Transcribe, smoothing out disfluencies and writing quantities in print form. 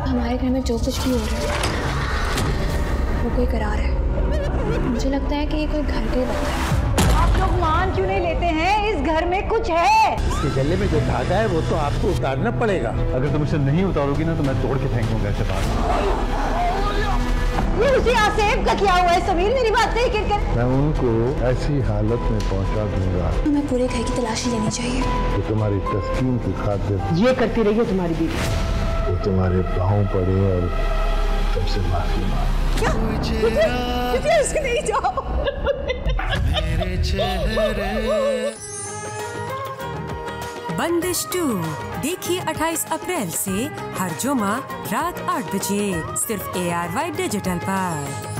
हमारे घर में जो कुछ भी हो रहा है वो कोई करा रहा है। मुझे लगता है कि ये कोई घर के बंदा है। आप लोग मान क्यों नहीं लेते हैं? इस घर में कुछ है। इसके गले में जो धागा है वो तो आपको उतारना पड़ेगा। अगर तुम इसे नहीं उतारोगी ना तो मैं तोड़ के फेंक दूंगा ऐसे बाहर। ये उसी आसेब का किया हुआ है समीर, मेरी बात नहीं कर। मैं उनको ऐसी हालत में पहुंचा दूंगा। हमें पूरे घर की तलाशी लेनी चाहिए। तो तुम्हारी तस्कीन की खातिर ये करती रही है तुम्हारी बीवी। वो तुम्हारे पाँव पड़े और तुमसे माफी मांगे। क्या? इसके नहीं जाओ। बंदिश 2 देखिए 28 अप्रैल से हर जुमा रात 8 बजे सिर्फ ARY डिजिटल पर।